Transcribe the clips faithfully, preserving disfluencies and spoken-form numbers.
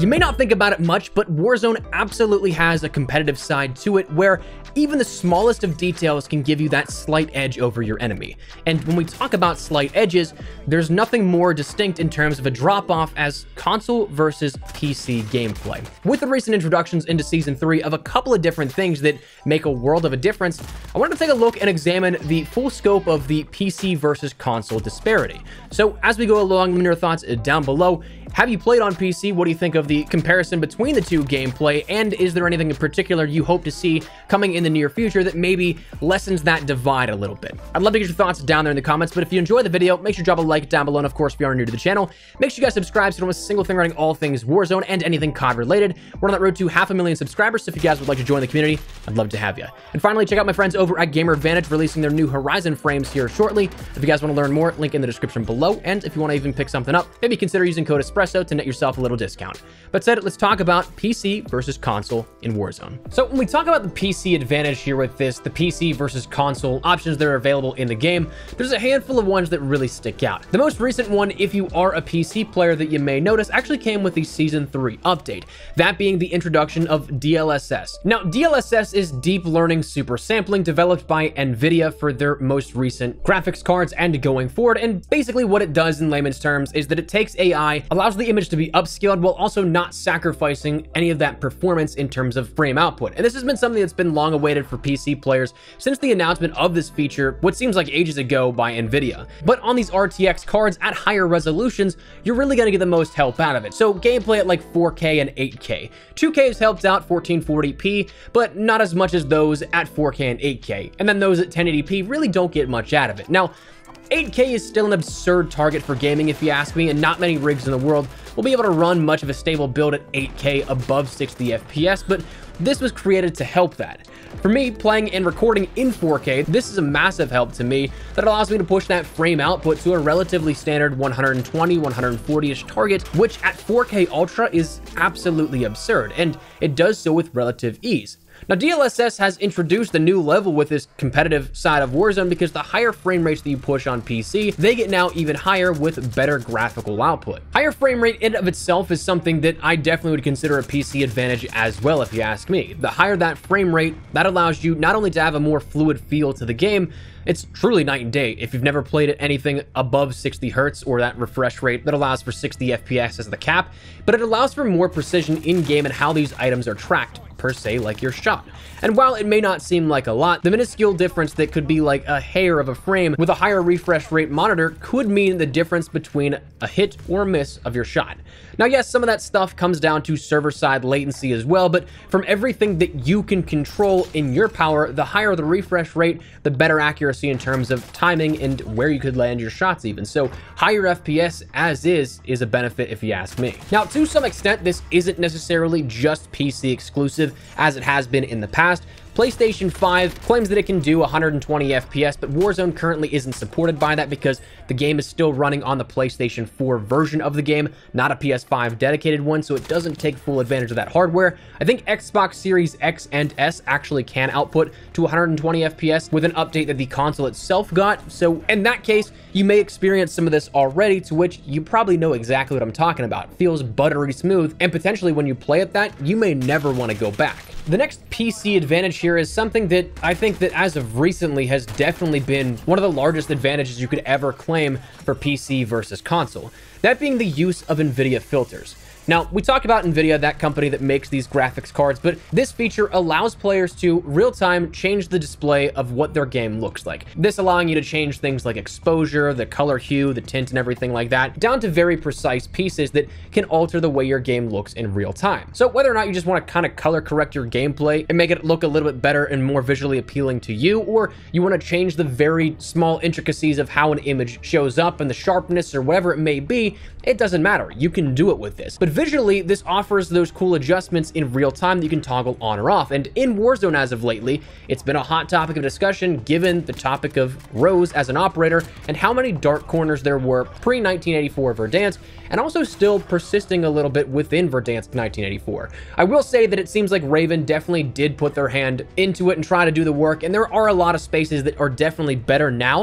You may not think about it much, but Warzone absolutely has a competitive side to it where even the smallest of details can give you that slight edge over your enemy. And when we talk about slight edges, there's nothing more distinct in terms of a drop-off as console versus P C gameplay. With the recent introductions into Season three of a couple of different things that make a world of a difference, I wanted to take a look and examine the full scope of the P C versus console disparity. So as we go along, let me know your thoughts down below. Have you played on P C? What do you think of the comparison between the two gameplay? And is there anything in particular you hope to see coming in the near future that maybe lessens that divide a little bit? I'd love to get your thoughts down there in the comments, but if you enjoy the video, make sure to drop a like down below. And of course, if you are new to the channel, make sure you guys subscribe so you don't miss a single thing regarding all things Warzone and anything C O D related. We're on that road to half a million subscribers, so if you guys would like to join the community, I'd love to have you. And finally, check out my friends over at Gamer Advantage releasing their new Horizon frames here shortly. If you guys want to learn more, link in the description below. And if you want to even pick something up, maybe consider using code Espresso to net yourself a little discount. But said, let's talk about P C versus console in Warzone. So when we talk about the P C advantage here with this, the P C versus console options that are available in the game, there's a handful of ones that really stick out. The most recent one, if you are a P C player that you may notice, actually came with the Season three update, that being the introduction of D L S S. Now, D L S S is deep learning super sampling developed by NVIDIA for their most recent graphics cards and going forward, and basically what it does in layman's terms is that it takes A I, allows the image to be upscaled while also not sacrificing any of that performance in terms of frame output. And this has been something that's been long awaited for P C players since the announcement of this feature, what seems like ages ago by NVIDIA. But on these R T X cards at higher resolutions, you're really going to get the most help out of it. So gameplay at like four K and eight K. two K has helped out fourteen forty p, but not as much as those at four K and eight K. And then those at ten eighty p really don't get much out of it. Now, eight K is still an absurd target for gaming if you ask me, and not many rigs in the world will be able to run much of a stable build at eight K above sixty F P S, but this was created to help that. For me, playing and recording in four K, this is a massive help to me that allows me to push that frame output to a relatively standard one twenty, one forty-ish target, which at four K Ultra is absolutely absurd, and it does so with relative ease. Now, D L S S has introduced a new level with this competitive side of Warzone because the higher frame rates that you push on P C, they get now even higher with better graphical output. Higher frame rate in and of itself is something that I definitely would consider a P C advantage as well, if you ask me. The higher that frame rate, that allows you not only to have a more fluid feel to the game, it's truly night and day. If you've never played at anything above sixty hertz or that refresh rate that allows for sixty F P S as the cap, but it allows for more precision in game and how these items are tracked, per se, like your shot. And while it may not seem like a lot, the minuscule difference that could be like a hair of a frame with a higher refresh rate monitor could mean the difference between a hit or miss of your shot. Now, yes, some of that stuff comes down to server-side latency as well, but from everything that you can control in your power, the higher the refresh rate, the better accuracy in terms of timing and where you could land your shots even. So higher F P S as is is a benefit if you ask me. Now, to some extent, this isn't necessarily just P C exclusive as it has been in the past. PlayStation five claims that it can do one twenty F P S, but Warzone currently isn't supported by that because the game is still running on the PlayStation four version of the game, not a P S five dedicated one, so it doesn't take full advantage of that hardware. I think Xbox Series X and S actually can output to one twenty F P S with an update that the console itself got, so in that case, you may experience some of this already, to which you probably know exactly what I'm talking about. It feels buttery smooth, and potentially when you play at that, you may never want to go back. The next P C advantage here is something that I think that as of recently has definitely been one of the largest advantages you could ever claim for P C versus console. That being the use of NVIDIA filters. Now, we talked about NVIDIA, that company that makes these graphics cards, but this feature allows players to real-time change the display of what their game looks like. This allowing you to change things like exposure, the color hue, the tint, and everything like that, down to very precise pieces that can alter the way your game looks in real time. So whether or not you just want to kind of color correct your gameplay and make it look a little bit better and more visually appealing to you, or you want to change the very small intricacies of how an image shows up and the sharpness or whatever it may be, it doesn't matter. You can do it with this. But visually, this offers those cool adjustments in real time that you can toggle on or off. And in Warzone as of lately, it's been a hot topic of discussion given the topic of Rose as an operator and how many dark corners there were pre nineteen eighty-four Verdansk, and also still persisting a little bit within Verdansk nineteen eighty-four. I will say that it seems like Raven definitely did put their hand into it and try to do the work, and there are a lot of spaces that are definitely better now,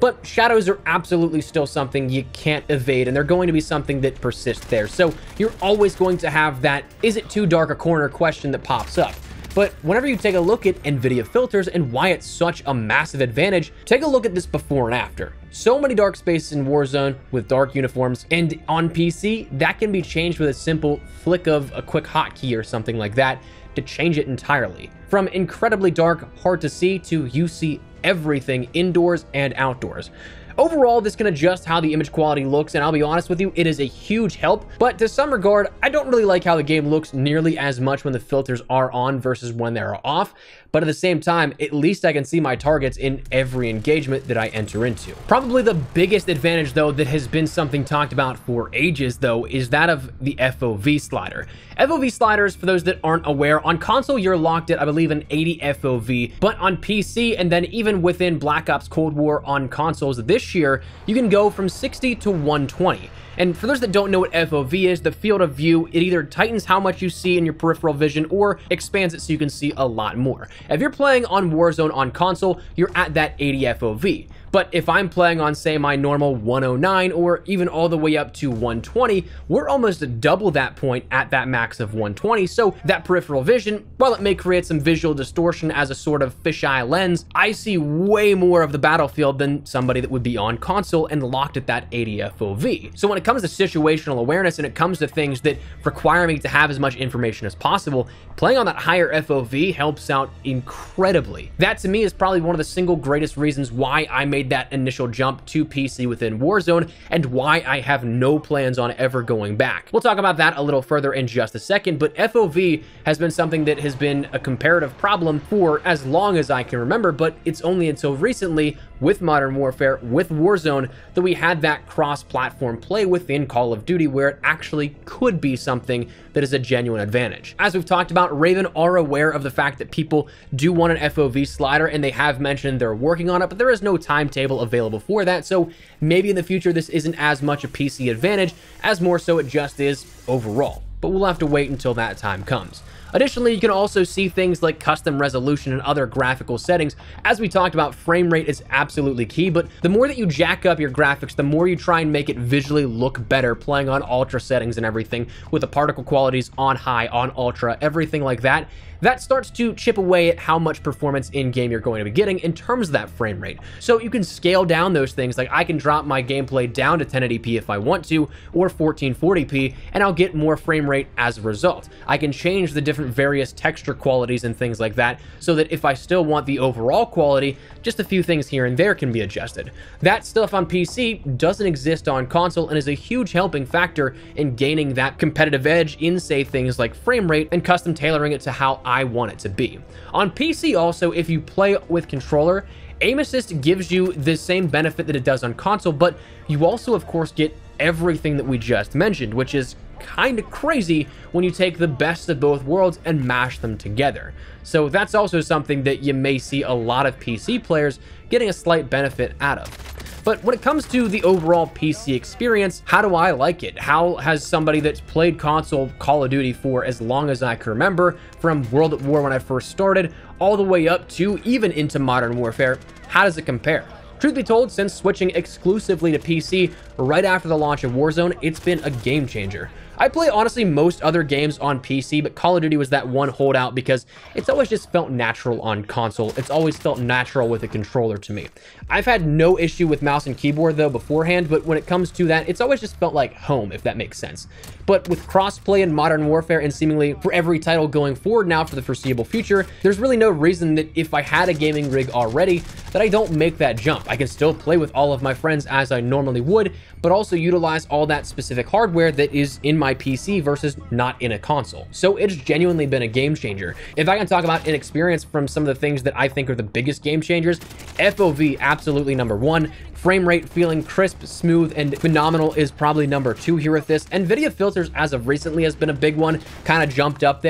but shadows are absolutely still something you can't evade, and they're going to be something that persists there. So you're always going to have that, is it too dark a corner question that pops up. But whenever you take a look at NVIDIA filters and why it's such a massive advantage, take a look at this before and after. So many dark spaces in Warzone with dark uniforms, and on P C, that can be changed with a simple flick of a quick hotkey or something like that to change it entirely. From incredibly dark, hard to see, to you see everything indoors and outdoors. Overall, this can adjust how the image quality looks, and I'll be honest with you, it is a huge help, but to some regard, I don't really like how the game looks nearly as much when the filters are on versus when they're off, but at the same time, at least I can see my targets in every engagement that I enter into. Probably the biggest advantage, though, that has been something talked about for ages, though, is that of the F O V slider. F O V sliders, for those that aren't aware, on console, you're locked at, I believe, an eighty F O V, but on P C, and then even within Black Ops Cold War on consoles this year, you can go from sixty to one twenty. And for those that don't know what F O V is, the field of view, it either tightens how much you see in your peripheral vision or expands it so you can see a lot more. If you're playing on Warzone on console, you're at that eighty F O V. But if I'm playing on, say, my normal one oh nine or even all the way up to one twenty, we're almost double that point at that max of one twenty. So that peripheral vision, while it may create some visual distortion as a sort of fisheye lens, I see way more of the battlefield than somebody that would be on console and locked at that eighty F O V. So when it comes to situational awareness and it comes to things that require me to have as much information as possible, playing on that higher F O V helps out incredibly. That to me is probably one of the single greatest reasons why I made that initial jump to P C within Warzone and why I have no plans on ever going back. We'll talk about that a little further in just a second, but F O V has been something that has been a comparative problem for as long as I can remember, but it's only until recently with Modern Warfare, with Warzone, that we had that cross-platform play within Call of Duty where it actually could be something that is a genuine advantage. As we've talked about, Raven are aware of the fact that people do want an F O V slider, and they have mentioned they're working on it, but there is no timetable available for that, so maybe in the future this isn't as much a P C advantage as more so it just is overall. But we'll have to wait until that time comes. Additionally, you can also see things like custom resolution and other graphical settings. As we talked about, frame rate is absolutely key, but the more that you jack up your graphics, the more you try and make it visually look better, playing on ultra settings and everything, with the particle qualities on high, on ultra, everything like that. That starts to chip away at how much performance in-game you're going to be getting in terms of that frame rate. So you can scale down those things, like I can drop my gameplay down to ten eighty p if I want to, or fourteen forty p, and I'll get more frame rate as a result. I can change the different various texture qualities and things like that, so that if I still want the overall quality, just a few things here and there can be adjusted. That stuff on P C doesn't exist on console and is a huge helping factor in gaining that competitive edge in, say, things like frame rate and custom tailoring it to how I want it to be. On P C also, if you play with controller, aim assist gives you the same benefit that it does on console, but you also of course get everything that we just mentioned, which is kind of crazy when you take the best of both worlds and mash them together. So that's also something that you may see a lot of P C players getting a slight benefit out of. But when it comes to the overall P C experience, how do I like it? How has somebody that's played console Call of Duty for as long as I can remember, from World at War when I first started, all the way up to even into Modern Warfare, how does it compare? Truth be told, since switching exclusively to P C right after the launch of Warzone, it's been a game changer. I play, honestly, most other games on P C, but Call of Duty was that one holdout because it's always just felt natural on console. It's always felt natural with a controller to me. I've had no issue with mouse and keyboard, though, beforehand, but when it comes to that, it's always just felt like home, if that makes sense. But with crossplay in Modern Warfare and seemingly for every title going forward now for the foreseeable future, there's really no reason that if I had a gaming rig already, that I don't make that jump. I can still play with all of my friends as I normally would, but also utilize all that specific hardware that is in my P C versus not in a console. So it's genuinely been a game changer. If I can talk about an experience from some of the things that I think are the biggest game changers, F O V absolutely number one. Frame rate feeling crisp, smooth, and phenomenal is probably number two here with this. NVIDIA filters as of recently has been a big one, kind of jumped up there.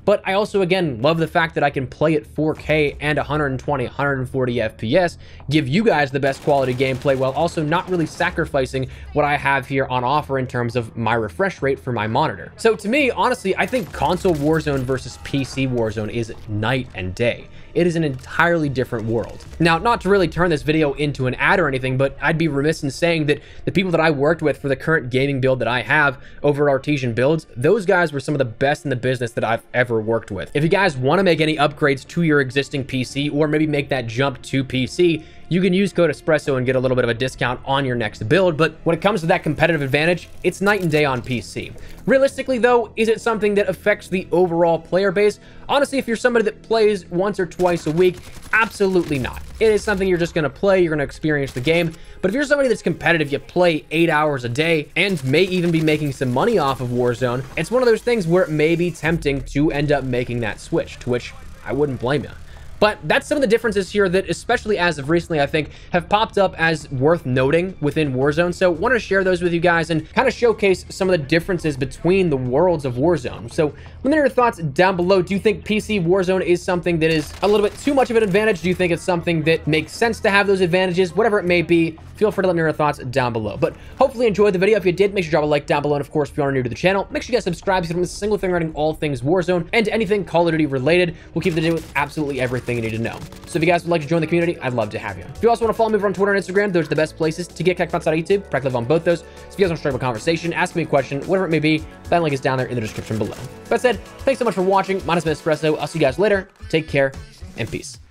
but I also, again, love the fact that I can play at four K and one twenty, one forty F P S, give you guys the best quality gameplay while also not really sacrificing what I have here on offer in terms of my refresh rate for my monitor. So to me, honestly, I think console Warzone versus P C Warzone is night and day. It is an entirely different world. Now, not to really turn this video into an ad or anything, but I'd be remiss in saying that the people that I worked with for the current gaming build that I have over at Artesian Builds, those guys were some of the best in the business that I've ever worked with. If you guys want to make any upgrades to your existing P C or maybe make that jump to P C, you can use code Espresso and get a little bit of a discount on your next build. But when it comes to that competitive advantage, it's night and day on P C. Realistically though, is it something that affects the overall player base? Honestly, if you're somebody that plays once or twice a week, absolutely not. It is something you're just going to play, you're going to experience the game. But if you're somebody that's competitive, you play eight hours a day and may even be making some money off of Warzone, it's one of those things where it may be tempting to end up making that switch, to which I wouldn't blame you. But that's some of the differences here that, especially as of recently, I think have popped up as worth noting within Warzone. So wanted to share those with you guys and kind of showcase some of the differences between the worlds of Warzone. So let me know your thoughts down below. Do you think P C Warzone is something that is a little bit too much of an advantage? Do you think it's something that makes sense to have those advantages? Whatever it may be, feel free to let me know your thoughts down below. But hopefully you enjoyed the video. If you did, make sure to drop a like down below. And of course, if you are new to the channel, make sure you guys subscribe so you don't miss a single thing regarding all things Warzone and anything Call of Duty related. We'll keep the day with absolutely everything you need to know. So if you guys would like to join the community, I'd love to have you. If you also want to follow me over on Twitter and Instagram, those are the best places to get connected outside of YouTube. Practically live on both those. So if you guys want to start a conversation, ask me a question, whatever it may be, that link is down there in the description below. That said, thanks so much for watching. My name is Espresso. I'll see you guys later. Take care and peace.